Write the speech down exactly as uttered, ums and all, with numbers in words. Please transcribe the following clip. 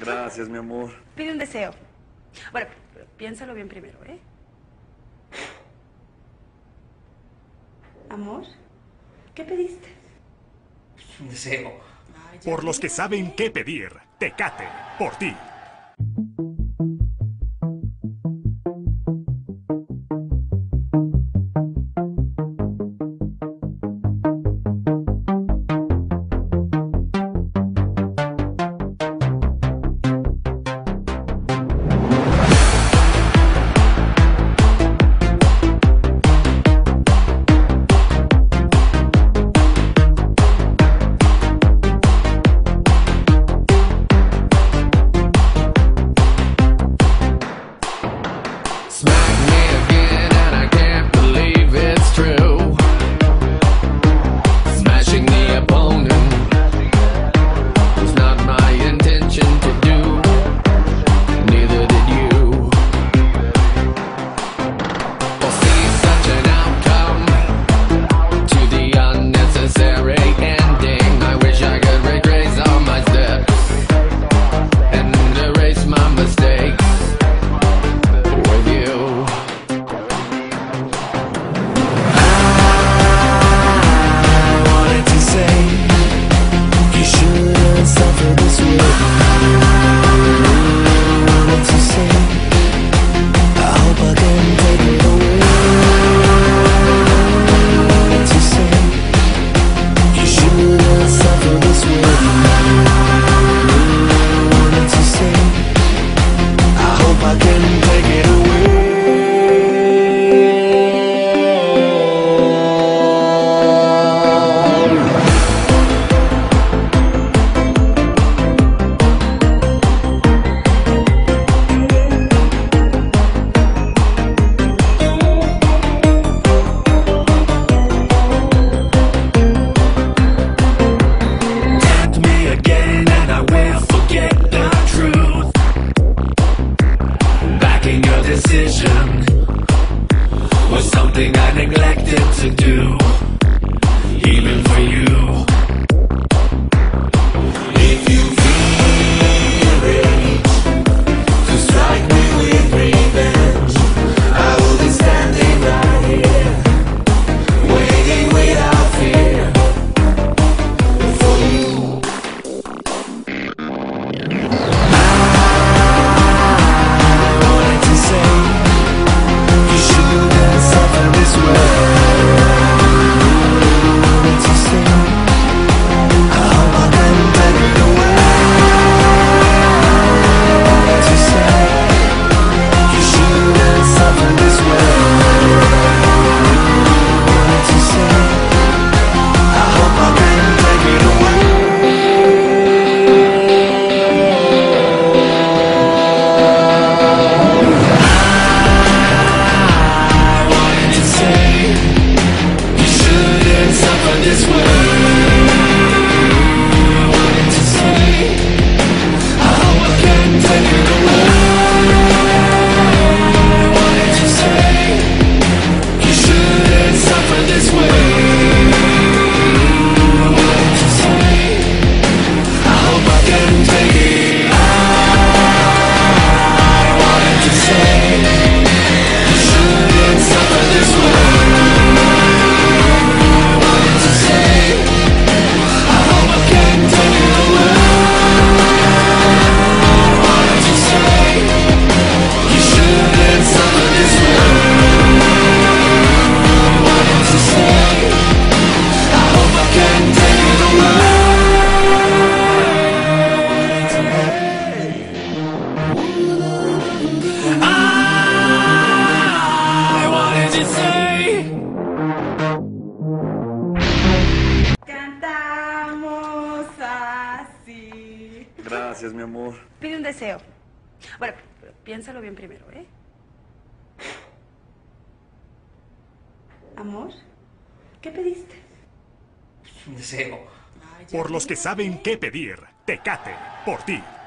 Gracias, mi amor. Pide un deseo. Bueno, pero piénsalo bien primero, ¿eh? Amor, ¿qué pediste? Un deseo. Por los que saben qué pedir, Tecate, por ti. Smack me again and I can't believe it's true. Smashing the opponent was not my intention to do. Neither did you. Foresee such an outcome to the unnecessary ending. I wish I could retrace all my steps and erase my mistakes with you. I wanted to say you shouldn't suffer this way. I wanted to say I hope I can take it away. I wanted to say you shouldn't suffer this way. I wanted to say I hope I can take it away. Tempt me again and I will forget the truth. Backing your decision was something I neglected to do, even for you. If you feel rage to strike me with revenge, I will be standing right here, waiting without fear for you. I wanted to say you shouldn't suffer this way. I wanted to say I hope I can take it away. I wanted to say you shouldn't suffer this way. I wanted to say I hope I can take it away. I wanted to say you shouldn't suffer this way. I wanted to say I hope I can take it away. I wanted to say you shouldn't suffer this way. I wanted to say I hope I can take it. I wanted to say you shouldn't suffer this way. I wanted to say I hope I can take it away. I wanted to say you shouldn't suffer this way. I wanted to say I hope I can take it away. I wanted to say Cantamos así. Gracias, mi amor. Pide un deseo. Bueno, pero piénsalo bien primero, ¿eh? Amor, ¿qué pediste? Un deseo. Por los que saben qué pedir, Tecate, por ti.